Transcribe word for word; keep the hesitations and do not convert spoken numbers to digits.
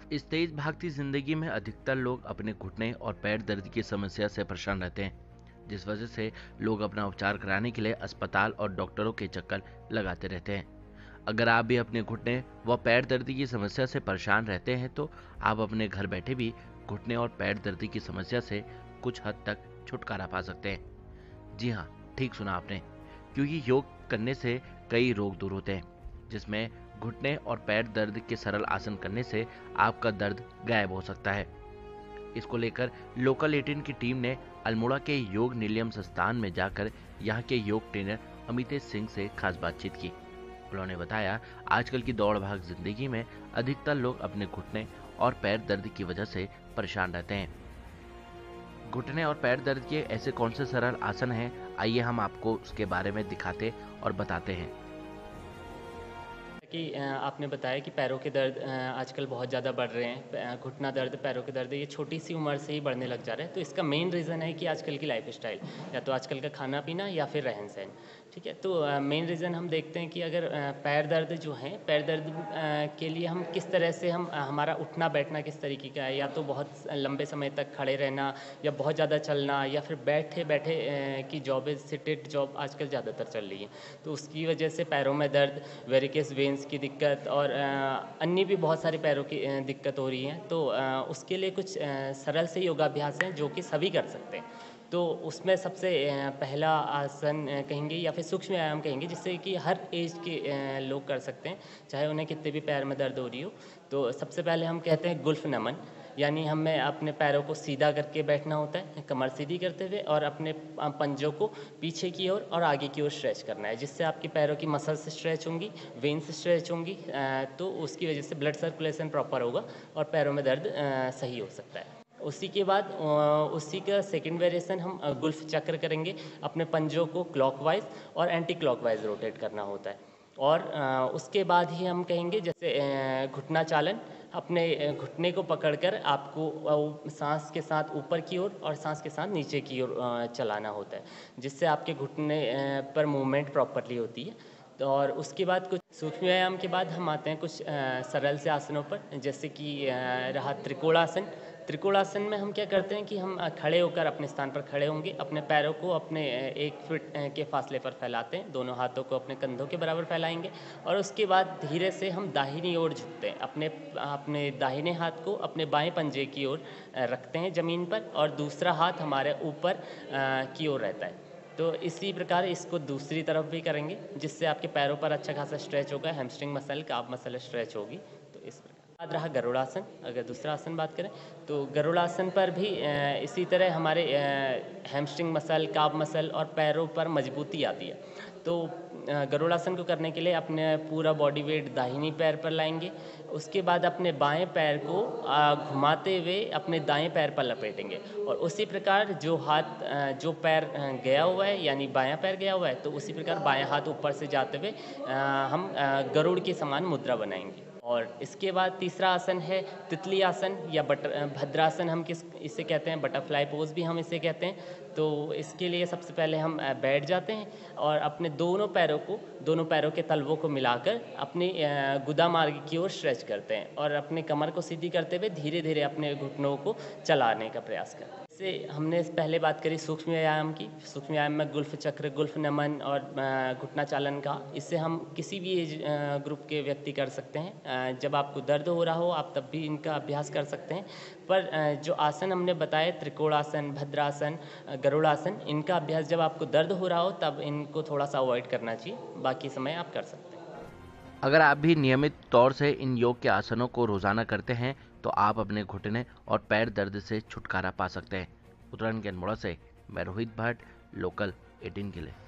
इस तेज भागती जिंदगी में अधिकतर लोग अपने घुटने और पैर दर्द की समस्या से परेशान रहते हैं, जिस वजह से लोग अपना उपचार कराने के लिए अस्पताल और डॉक्टरों के चक्कर लगाते रहते हैं। अगर आप भी अपने घुटने व पैर दर्द की समस्या से परेशान रहते हैं तो आप अपने घर बैठे भी घुटने और पैर दर्द की समस्या से कुछ हद तक छुटकारा पा सकते हैं। जी हाँ, ठीक सुना आपने, क्योंकि योग करने से कई रोग दूर होते हैं, जिसमें घुटने और पैर दर्द के सरल आसन करने से आपका दर्द गायब हो सकता है। इसको लेकर लोकल एटीन की टीम ने अल्मोड़ा के योग निलयम संस्थान में जाकर यहाँ के योग ट्रेनर अमितेश सिंह से खास बातचीत की। उन्होंने बताया, आजकल की दौड़ भाग जिंदगी में अधिकतर लोग अपने घुटने और पैर दर्द की वजह से परेशान रहते हैं। घुटने और पैर दर्द के ऐसे कौन से सरल आसन हैं, आइए हम आपको उसके बारे में दिखाते और बताते हैं। कि अ, आपने बताया कि पैरों के दर्द अ, आजकल बहुत ज़्यादा बढ़ रहे हैं। प- घुटना दर्द, पैरों के दर्द, ये छोटी सी उम्र से ही बढ़ने लग जा रहा है। तो इसका मेन रीज़न है कि आजकल की लाइफ स्टाइल, या तो आजकल का खाना पीना या फिर रहन सहन। ठीक है, तो मेन रीज़न हम देखते हैं कि अगर अ, पैर दर्द जो है, पैर दर्द अ, के लिए हम किस तरह से हम अ, हमारा उठना बैठना किस तरीके का है, या तो बहुत लंबे समय तक खड़े रहना, या बहुत ज़्यादा चलना, या फिर बैठे बैठे अ, की जॉब है, सिटेड जॉब आजकल ज़्यादातर चल रही है। तो उसकी वजह से पैरों में दर्द, वेरिकेस वेंस की दिक्कत और अ, अन्य भी बहुत सारे पैरों की अ, दिक्कत हो रही है। तो अ, उसके लिए कुछ अ, सरल से योगाभ्यास हैं जो कि सभी कर सकते हैं। तो उसमें सबसे अ, पहला आसन अ, कहेंगे या फिर सूक्ष्म व्यायाम कहेंगे, जिससे कि हर एज के अ, लोग कर सकते हैं, चाहे उन्हें कितने भी पैर में दर्द हो रही हो। तो सबसे पहले हम कहते हैं गुल्फ नमन, यानी हमें अपने पैरों को सीधा करके बैठना होता है, कमर सीधी करते हुए, और अपने प- पंजों को पीछे की ओर और आगे की ओर स्ट्रेच करना है, जिससे आपके पैरों की मसल्स स्ट्रेच होंगी, वेन्स स्ट्रेच होंगी। अ, तो उसकी वजह से ब्लड सर्कुलेशन प्रॉपर होगा और पैरों में दर्द अ, सही हो सकता है। उसी के बाद अ, उसी का सेकंड वेरिएशन हम अ, गुल्फ चक्र करेंगे। अपने पंजों को क्लॉकवाइज और एंटी क्लॉकवाइज रोटेट करना होता है। और अ, उसके बाद ही हम कहेंगे जैसे अ, घुटना चालन। अपने अ, घुटने को पकड़कर आपको अ, सांस के साथ ऊपर की ओर और सांस के साथ नीचे की ओर अ, चलाना होता है, जिससे आपके घुटने अ, पर मूवमेंट प्रॉपरली होती है। तो और उसके बाद कुछ सूक्ष्म व्यायाम के बाद हम आते हैं कुछ अ, सरल से आसनों पर, जैसे कि अ, रहा त्रिकोणासन। त्रिकोणासन में हम क्या करते हैं कि हम अ, खड़े होकर अपने स्थान पर खड़े होंगे, अपने पैरों को अपने अ, एक फीट अ, के फासले पर फैलाते हैं, दोनों हाथों को अपने कंधों के बराबर फैलाएंगे, और उसके बाद धीरे से हम दाहिनी ओर झुकते हैं। अपने अपने दाहिने हाथ को अपने बाएं पंजे की ओर अ, रखते हैं ज़मीन पर, और दूसरा हाथ हमारे ऊपर अ, की ओर रहता है। तो इसी प्रकार इसको दूसरी तरफ भी करेंगे, जिससे आपके पैरों पर अच्छा खासा स्ट्रेच होगा, hamstring muscle, calf muscle stretch होगी। तो इस प्रकार बाद रहा गरुड़ासन। अगर दूसरा आसन बात करें, तो गरुड़ासन पर भी अ, इसी तरह हमारे हैमस्ट्रिंग मसल, काफ मसल और पैरों पर मजबूती आती है। तो अ, गरुड़ासन को करने के लिए अपने पूरा बॉडी वेट दाहिनी पैर पर लाएंगे। उसके बाद अपने बाएं पैर को अ, घुमाते हुए अपने दाएं पैर पर लपेटेंगे, और उसी प्रकार जो हाथ अ, जो पैर अ, गया हुआ है, यानी बायां पैर गया हुआ है, तो उसी प्रकार बायां हाथ ऊपर से जाते हुए अ, हम अ, गरुड़ के समान मुद्रा बनाएंगे। और इसके बाद तीसरा आसन है तितली आसन, या बटर भद्रासन हम किस इसे कहते हैं, बटरफ्लाई पोज भी हम इसे कहते हैं। तो इसके लिए सबसे पहले हम अ, बैठ जाते हैं, और अपने दोनों पैरों को, दोनों पैरों के तलवों को मिलाकर अपनी अ, गुदा मार्ग की ओर स्ट्रेच करते हैं, और अपने कमर को सीधी करते हुए धीरे धीरे अपने घुटनों को चलाने का प्रयास करते हैं। इससे हमने पहले बात करी सूक्ष्म व्यायाम की। सूक्ष्म व्यायाम में गुल्फ चक्र, गुल्फ नमन और अ, घुटना चालन का, इससे हम किसी भी एज अ, ग्रुप के व्यक्ति कर सकते हैं। अ, जब आपको दर्द हो रहा हो आप तब भी इनका अभ्यास कर सकते हैं। पर अ, जो आसन हमने बताए, त्रिकोणासन, भद्रासन, अ, गरुड़ासन, इनका अभ्यास जब आपको दर्द हो रहा हो तब इनको थोड़ा सा अवॉइड करना चाहिए, बाकी समय आप कर सकते हैं। अगर आप भी नियमित तौर से इन योग के आसनों को रोजाना करते हैं तो आप अपने घुटने और पैर दर्द से छुटकारा पा सकते हैं। उत्तराखंड के अल्मोड़ा से मैं रोहित भट्ट, लोकल एटीन के लिए।